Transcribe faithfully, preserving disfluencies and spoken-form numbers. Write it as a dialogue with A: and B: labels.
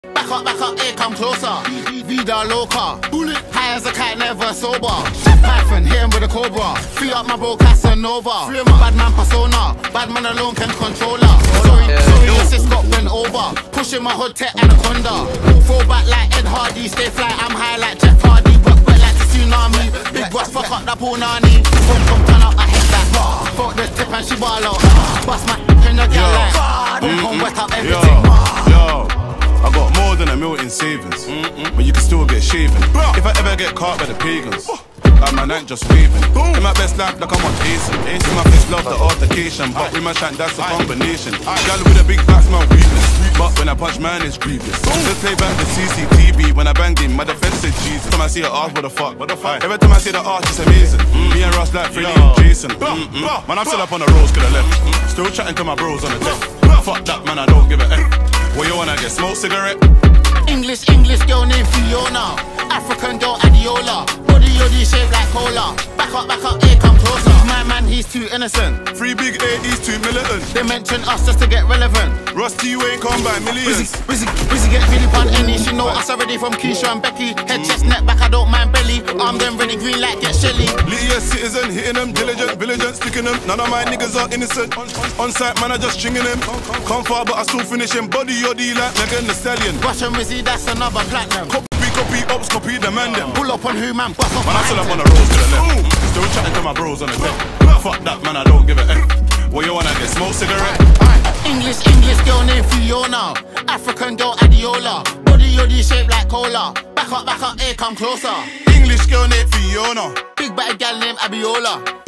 A: Back up, back up, here, come closer. Vida loca, high as a kite, never sober. Python, hit him with a cobra. Free up my bro Casanova. Bad man persona, bad man alone can control her. Sorry, sorry, your sis got bent over. Pushing my hood tech anaconda. Throw back like Ed Hardy, stay fly, I'm high like Jeff Hardy. But wet like a tsunami. Big Ross, fuck up that punani. Boom, boom, turn up, I hit that. Fuck the tip and she ball out. Bust my in the gal like. Boom, boom, wet up everything.
B: Yo, I got more than a mil in savings, mm -mm. but you can still get shaven. If I ever get caught by the pagans, like my night just waving. In my best life, like I'm on Jason. Ace in my face, love the altercation, but with my shank, that's a combination. Gal with a big back's my weakness, but when I punch, man, it's grievous. Just play back the C C T V when I banged him, my defense said Jesus. Every time I see her arch, what the fuck? What the fuck? Every time I see the arch, it's amazing. Mm. Me and Ross like Freddy and Jason. Mm -mm. Man, I'm still up on the roads, could have left. Still chatting to my bros on the deck. Fuck that, man, I don't give a F. What you wanna get, smoke cigarette?
A: English, English girl named Fiona. African girl Adiola. Body yoddy shaped like cola. Back up, back up, here, come closer. My man, he's too innocent.
B: Free big A, he's too militant.
A: They mention us just to get relevant.
B: Rusty, you ain't come by millions.
A: Wizzy, Wizzy get really pun any. She know us already from Keisha and Becky. Head, chest, neck, back, I don't mind belly. Arm them ready, green light, get shelly.
B: Little citizen, hitting them, diligent, vigilant, sticking them. None of my niggas are innocent. On site, man, I just stringing them. Come far, but I still finish him. Body yoddy like Megan Thee Stallion.
A: Russian Wizzy, that's another platinum.
B: Copy, copy, ops, copy, demand them.
A: Pull up on who, man, bust off.
B: Man, I'm still up on the roads to the left. Still chatting to my bros on the deck. Fuck that, man, I don't give a F. What you wanna get, smoke cigarette?
A: English, English girl named Fiona. African girl Adiola. Body yoddy shaped like cola. Back up, back up, here, come closer.
B: English girl named Fiona.
A: Big bad gal named Abiola.